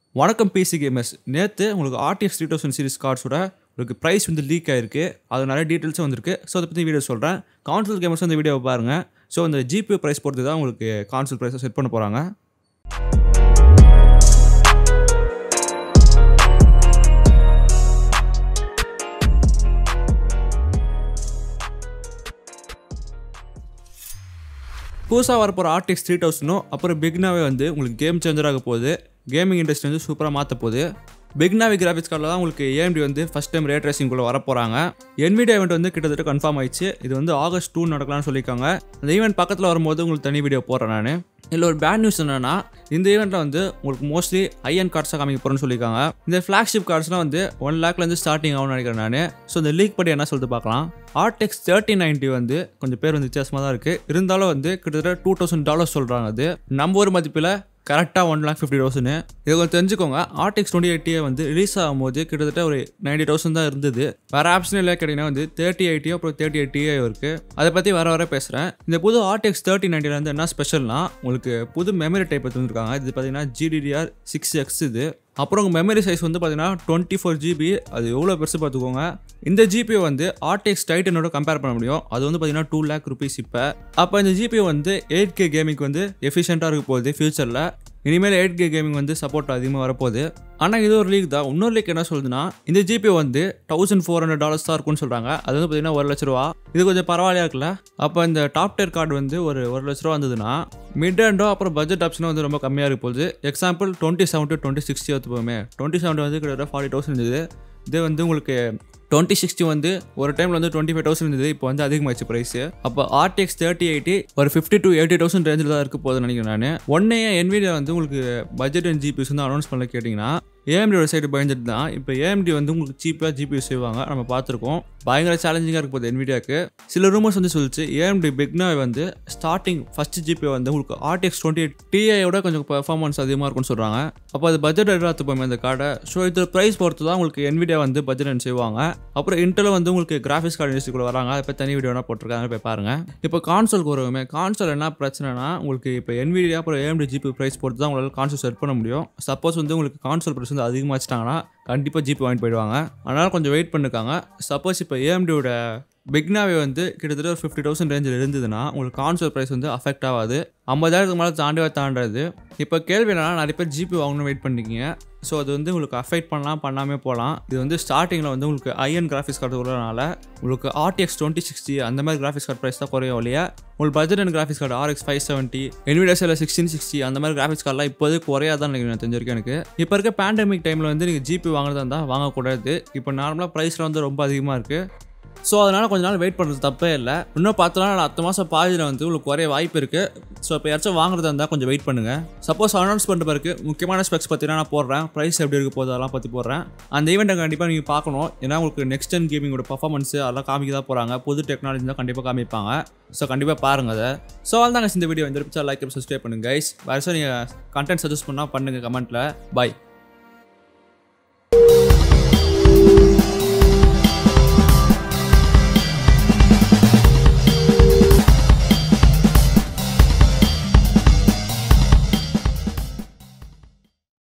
வணக்கம் PC gamers. நேற்று உங்களுக்கு RTX 3000 சீரிஸ் கார்ட்ஸோட உங்களுக்கு ப்ரைஸ் வந்து லீக் ஆகிருக்கு. அது நிறைய டீட்டெயில்ஸும் வந்திருக்கு. ஸோ அதை பற்றி வீடியோ சொல்கிறேன். கான்சோல் கேமர்ஸ் இந்த வீடியோவை பாருங்கள். ஸோ இந்த GPU ப்ரைஸ் பொறுத்து தான் உங்களுக்கு கான்சோல் ப்ரைஸை செட் பண்ண போகிறாங்க. புதுசாக வரப்போகிற RTX 3000 அப்புறம் பிக்னாவே வந்து உங்களுக்கு கேம் சேஞ்சராக போகுது. கேமிங் இண்டஸ்ட்ரி வந்து சூப்பராக மாற்ற போகுது. பிக்னாவி கிராஃபிக்ஸ் கார்டில் தான் உங்களுக்கு AMD வந்து ஃபஸ்ட் டைம் ரே ட்ரேசிங்குள்ளே வரப்போகிறாங்க. NVIDIA ஈவெண்ட் வந்து கிட்டத்தட்ட கன்ஃபார்ம் ஆயிடுச்சு. இது வந்து August 2 நடக்கலாம்னு சொல்லியிருக்காங்க. அந்த ஈவெண்ட் பக்கத்தில் வரும்போது உங்களுக்கு தனி வீடியோ போடுறேன் நான். இதில் ஒரு பேட் நியூஸ் என்னென்னா, இந்த ஈவெண்ட்டில் வந்து உங்களுக்கு மோஸ்ட்லி ஹை-எண்ட் கார்ட்ஸாக காமிக்க போகிறேன்னு சொல்லியிருக்காங்க. இந்த ஃப்ளாக்ஷிப் கார்ட்ஸ்லாம் வந்து 1 lakhலேருந்து ஸ்டார்டிங் ஆகும்னு நினைக்கிறேன் நான். ஸோ இந்த லீக் படி என்ன சொல்லிட்டு பார்க்கலாம். RTX 3090 வந்து கொஞ்சம் பேர் வந்து வித்தியாசமாக தான் இருக்குது. இருந்தாலும் வந்து கிட்டத்தட்ட $2000 சொல்கிறாங்க. அது நம்ம ஒரு மதிப்பில் கரெக்டாக 1,50,000. இது கொஞ்சம் தெரிஞ்சுக்கோங்க. RTX 2080 வந்து ரிலீஸ் ஆகும்போது கிட்டத்தட்ட ஒரு 90,000 தான் இருந்தது. வேறு ஆப்ஷன் இல்லை கேட்டிங்கன்னா வந்து 3080 அப்புறம் 3080 இருக்குது. அதை பற்றி வர பேசுகிறேன். இந்த புது RTX 3090 வந்து என்ன ஸ்பெஷல்னா, உங்களுக்கு புது மெமரி டைப் எடுத்துருக்காங்க. இது பார்த்தீங்கன்னா GDDR6X இது. அப்புறம் உங்கள் மெமரி சைஸ் வந்து பார்த்தீங்கன்னா 24 GB. அது எவ்வளோ பெருசு பார்த்துக்கோங்க. இந்த GPU வந்து RTX Titanோட கம்பேர் பண்ண முடியும். அது வந்து பார்த்தீங்கன்னா 2 lakh rupees இப்போ. அப்போ இந்த GPU வந்து 8K கேமிங் வந்து எஃபிஷியண்ட்டாக இருக்க போகுது ஃபியூச்சரில். இனிமேல் 8K கேமிங் வந்து சப்போர்ட் அதிகமாக வரப்போகுது. ஆனால் இது ஒரு லீக் தான். இன்னொரு லீக் என்ன சொல்லுதுன்னா, இந்த GPU வந்து $1,400 தான் இருக்கும்னு சொல்கிறாங்க. அது வந்து பார்த்தீங்கன்னா $1,00,000. இது கொஞ்சம் பரவாயில்லையா இருக்குல்ல. அப்போ இந்த டாப் டேர் கார்டு வந்து ஒரு $1,00,000 வந்ததுன்னா, மிட் அண்டோ அப்புறம் பட்ஜெட் ஆப்ஷனும் வந்து ரொம்ப கம்மியாக இருக்க போகுது. Example 2070 to 2060 எடுத்துப்போமே. 2070 வந்து கிட்டத்தட்ட 40,000 இருந்தது. இது வந்து உங்களுக்கு 2060 வந்து ஒரு டைமில் வந்து 25,000 இருந்தது. இப்போ வந்து அதிகமாகிடுச்சு ப்ரைஸு. அப்போ RTX 3080 ஒரு 50,000 to 80,000 ரேஞ்சில் தான் இருக்க போகுதுன்னு நினைக்கிறேன் நான். ஒன்னே NVIDIA வந்து உங்களுக்கு பட்ஜெட் அண்ட் GPUs வந்து அனௌன்ஸ் பண்ணல கேட்டிங்கன்னா, AMD சைடு பயந்துட்டு தான். இப்போ AMD வந்து உங்களுக்கு சீப்பாக GPU செய்வாங்க. நம்ம பார்த்துருக்கோம். பயங்கர சேலஞ்சிங்காக இருக்க போகுது NVIDIAக்கு. சில ரூமர்ஸ் வந்து சொல்லிச்சு AMD பிக்னாவே வந்து ஸ்டார்டிங் ஃபஸ்ட் GPU வந்து உங்களுக்கு RTX 2080 Tiயோட கொஞ்சம் பெர்ஃபார்மன்ஸ் அதிகமாக இருக்கும்னு சொல்கிறாங்க. அப்போ அது பட்ஜெட் எடுத்து போமே அந்த கார்டை. ஸோ இது ப்ரைஸ் பொறுத்து தான் உங்களுக்கு NVIDIA வந்து பட்ஜெட் அண்ட் செய்வாங்க. அப்புறம் இன்டெல் வந்து உங்களுக்கு கிராஃபிக்ஸ் கார்டு இண்டஸ்ட்ரிக்குள்ள வராங்க. அதை பற்றி தனி வீடியோனா போட்டிருக்காங்க, போய் பாருங்க. இப்போ கான்சோலுக்கு வருவோமே. கான்சோல் என்ன பிரச்சனைனா, உங்களுக்கு இப்போ NVIDIA அப்புறம் AMD GPU ப்ரைஸ் பொறுத்து தான் உங்களால் கான்சோல் செட் பண்ண முடியும். சப்போஸ் வந்து உங்களுக்கு கான்சோல் ப்ரைஸ் வந்து அதிகமாக வச்சுட்டாங்கன்னா கண்டிப்பாக GPU வாங்கிட்டு போயிடுவாங்க. அதனால் கொஞ்சம் வெயிட் பண்ணிருக்காங்க. சப்போஸ் இப்போ AMDயோட பிக்னாவே வந்து கிட்டத்தட்ட ஒரு 50,000 ரேஞ்சில் இருந்ததுன்னா உங்களுக்கு கான்சோல் ப்ரைஸ் வந்து அஃபெக்ட் ஆகாது. 50,000 மேலே தாண்டாது. இப்போ கேள்வி என்னன்னா, நிறைய பேர் GPU வாங்கணும்னு வெயிட் பண்ணிக்கிங்க. ஸோ அது வந்து உங்களுக்கு அஃபெக்ட் பண்ணாமே போகலாம். இது வந்து ஸ்டார்டிங்கில் வந்து உங்களுக்கு ஐஎன் கிராஃபிக்ஸ் கார்டு வரனால உங்களுக்கு RTX 2060 அந்த மாதிரி கிராஃபிக்ஸ் கார்டு ப்ரைஸ் தான் குறையும் இல்லையா. உங்களுக்கு budget and graphics card RX 570 NVIDIA 1660 அந்த மாதிரி கிராஃபிக்ஸ் கார்டெலாம் இப்போது குறையாதான் நினைக்கிறேன் தெரிஞ்சிருக்கேன் எனக்கு. இப்போ இருக்க பேண்டமிக் டைமில் வந்து நீங்கள் GPU வாங்குறதா இருந்தால் வாங்கக்கூடாது. இப்போ நார்மலாக ப்ரைஸில் வந்து ரொம்ப அதிகமாக இருக்குது. ஸோ அதனால் கொஞ்ச நாள் வெயிட் பண்ணுறது தப்பே இல்லை. இன்னும் 10 நாள் அடுத்த மாதம் பாதியில் வந்து உங்களுக்கு குறைய வாய்ப்பு இருக்குது. ஸோ இப்போ யாராச்சும் வாங்குறதா இருந்தால் கொஞ்சம் வெயிட் பண்ணுங்கள். சப்போஸ் அனௌன்ஸ் பண்ணிட்டு பிறகு முக்கியமான ஸ்பெக்ஸ் பற்றினா நான் போடுறேன். ப்ரைஸ் எப்படி இருக்க போகுது அதெல்லாம் பற்றி போடுறேன். அந்த ஈவெண்ட்டை கண்டிப்பாக நீங்கள் பார்க்கணும். ஏன்னா உங்களுக்கு நெக்ஸ்ட் ஜென் கேமிங்கோட பர்ஃபார்மன்ஸ் அதெல்லாம் காமிக்க தான் போகிறாங்க. புது டெக்னாலஜி தான் கண்டிப்பாக காமிப்பாங்க. ஸோ கண்டிப்பாக பாருங்கள் அதை. ஸோ அவ்வளோதாங்க இந்த வீடியோ. இந்த பிடிச்சா லைக் சப்ஸ்கிரைப் பண்ணுங்கள் கைஸ். வேறு நீங்கள் கண்டென்ட் சஜஸ்ட் பண்ணால் பண்ணுங்கள் கமெண்ட்டில். பை.